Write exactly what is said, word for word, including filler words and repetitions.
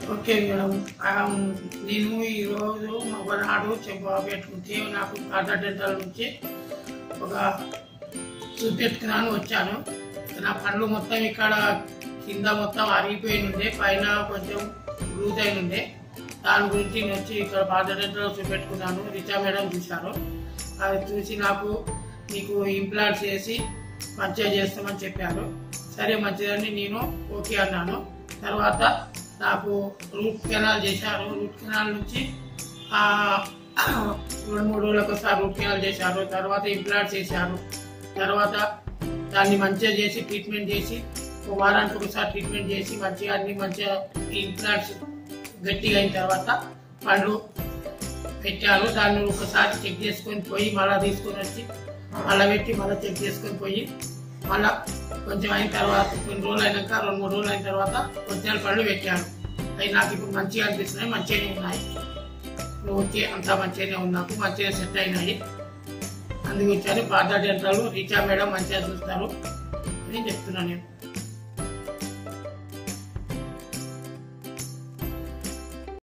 Okay madam, నేను ఈరోజు ఒకనాడు చెప్పబెట్టు నుంచి నాకు టాటా డెంటల్ నుంచి ఒక చూపెట్టుకున్నాను వచ్చాను. నా పళ్ళు మొత్తం ఇక్కడ కింద మొత్తం అరిగిపోయి ఉండే, పైన కొంచెం లూజ్ అయిన ఉండే. దాని గురించి నేను వచ్చి ఇక్కడ టాటా డెంటల్ చూపెట్టుకున్నాను. రిచా మేడం చూశారు. అది చూసి నాకు మీకు ఇంప్లాంట్స్ చేసి మంచిగా చేస్తామని చెప్పారు. సరే మంచిదని నేను ఓకే అన్నాను. తర్వాత నాకు రూట్ కెనాల్ చేశారు. రూట్ కెనాల్ నుంచి రెండు మూడు రోజులకు ఒకసారి రూట్ కెనాల్ చేశారు. తర్వాత ఇంప్లాంట్స్ చేశారు. తర్వాత దాన్ని మంచిగా చేసి ట్రీట్మెంట్ చేసి ఒక వారానికి ఒకసారి ట్రీట్మెంట్ చేసి మంచిగా అన్ని మంచిగా ఇంప్లాంట్స్ గట్టిగా అయిన తర్వాత పళ్ళు పెట్టారు. దాన్ని ఒకసారి చెక్ చేసుకొని పోయి మళ్ళీ తీసుకొని వచ్చి మళ్ళీ పెట్టి మళ్ళీ చెక్ చేసుకొని పోయి మళ్ళా కొంచెం అయిన తర్వాత కొన్ని రోజులు అయినాక రెండు మూడు రోజులు అయిన తర్వాత ఒరిజినల్ పళ్ళు పెట్టాను. అవి నాకు ఇప్పుడు మంచిగా అనిపిస్తున్నాయి, మంచిగానే ఉన్నాయి. ఓకే, అంతా మంచిగానే ఉన్నాకు, మంచిగా సెట్ అయినాయి. అందుకు వచ్చారు టాటా డెంటల్. రిచా మేడం మంచిగా చూస్తారు అని చెప్తున్నాను నేను.